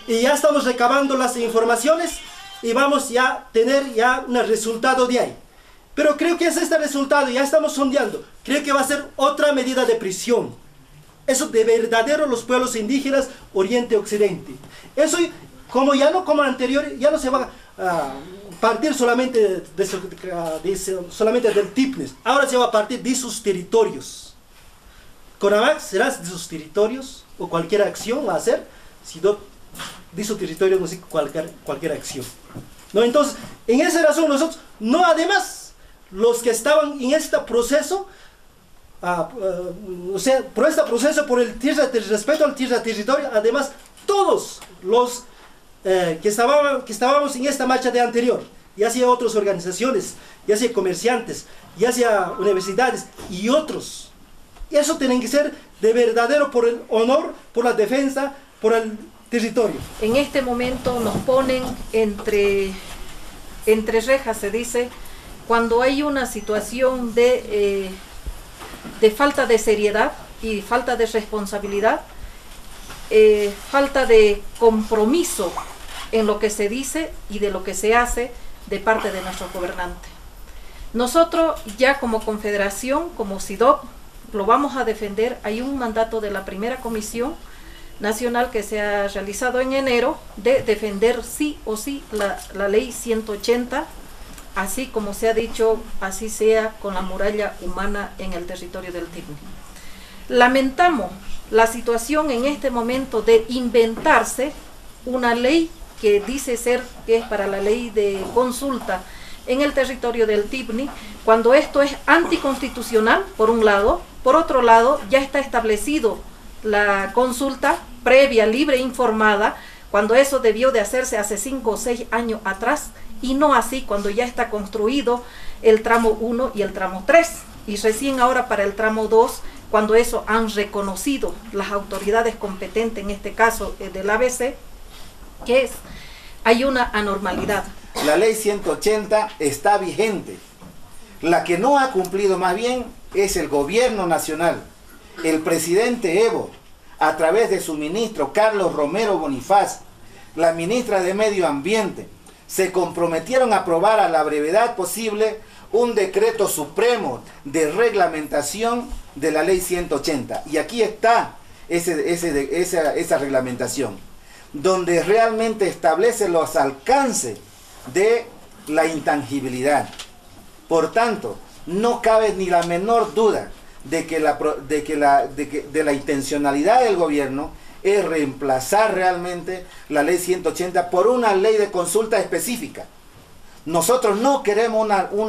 y ya estamos recabando las informaciones y vamos ya a tener ya un resultado de ahí. Pero creo que es este resultado, ya estamos sondeando, creo que va a ser otra medida de prisión. Eso de verdadero los pueblos indígenas Oriente-Occidente. Eso, como ya no como anterior, ya no se va a partir solamente, solamente del TIPNES, ahora se va a partir de sus territorios. CONAMAC será de sus territorios, o cualquier acción va a hacer, si no, de su territorio no sé cualquier acción. ¿No? Entonces, en esa razón nosotros, no además, los que estaban en este proceso, o sea, por este proceso, por el respeto al territorio, además, todos los que estábamos en esta marcha de anterior, ya sea otras organizaciones, ya sea comerciantes, ya sea universidades y otros, eso tienen que ser de verdadero por el honor, por la defensa, por el territorio. En este momento nos ponen entre rejas, se dice, cuando hay una situación de falta de seriedad y falta de responsabilidad, falta de compromiso en lo que se dice y de lo que se hace de parte de nuestro gobernante. Nosotros ya como confederación, como SIDOP, lo vamos a defender. Hay un mandato de la primera comisión nacional que se ha realizado en enero de defender sí o sí la ley 180, así como se ha dicho, así sea con la muralla humana en el territorio del TIPNE. Lamentamos la situación en este momento de inventarse una ley que dice ser que es para la ley de consulta en el territorio del TIPNE, cuando esto es anticonstitucional, por un lado. Por otro lado, ya está establecido la consulta previa, libre e informada, cuando eso debió de hacerse hace 5 o 6 años atrás, y no así cuando ya está construido el tramo 1 y el tramo 3, y recién ahora para el tramo 2, cuando eso han reconocido las autoridades competentes, en este caso del ABC, que hay una anormalidad. La ley 180 está vigente. La que no ha cumplido más bien es el gobierno nacional. El presidente Evo, a través de su ministro Carlos Romero Bonifaz, la ministra de Medio Ambiente, se comprometieron a aprobar a la brevedad posible un decreto supremo de reglamentación de la ley 180. Y aquí está esa reglamentación, donde realmente establece los alcances de la intangibilidad. Por tanto, no cabe ni la menor duda de la intencionalidad del gobierno es reemplazar realmente la ley 180 por una ley de consulta específica. Nosotros no queremos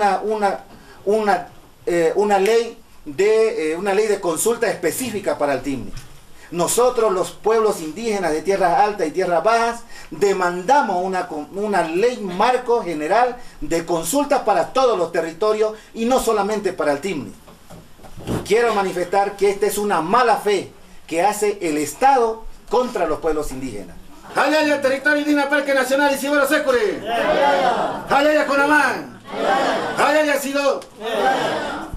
una ley de consulta específica para el TIPNE. Nosotros, los pueblos indígenas de tierras altas y tierras bajas, demandamos una ley marco general de consulta para todos los territorios y no solamente para el TIPNE. Quiero manifestar que esta es una mala fe que hace el Estado contra los pueblos indígenas. Hayaya, territorio indígena, Parque Nacional Isibero Secure. Hayaya, CONAMAC. Hayaya, SIDOP.